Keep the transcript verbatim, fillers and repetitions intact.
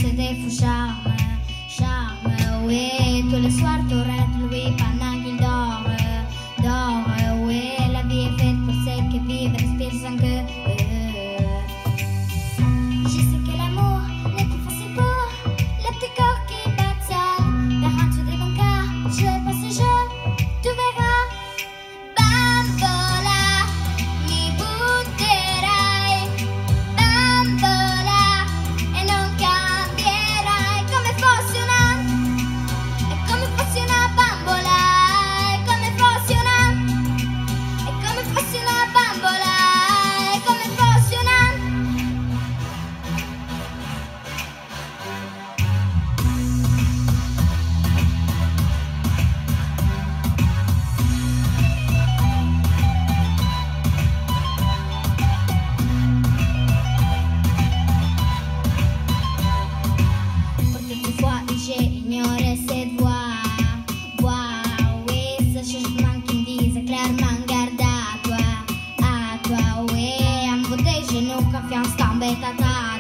c'est des fous charmes, charme, oui. Tous les soirs t'aurais lui pendant qu'il dort, dort, oui. La vie est faite pour ceux qui vivent, respirent sans que je sais que l'amour n'est plus facile pour le petit corps qui bat seul. Mais rentre de mon cœur, je passe le jeu, tu verras. Bambola, mi butterai, bambola, e non cambierai come fossi una, è come fossi una bambola, è come fossi una, è come fossi una bambola, è come fossi una. Fois j'ai ignoré cette voix, voix, oui, ce changement qui me disait clairement garde à toi, à toi, oui, en beauté, genoux, confiance, tombée, tata.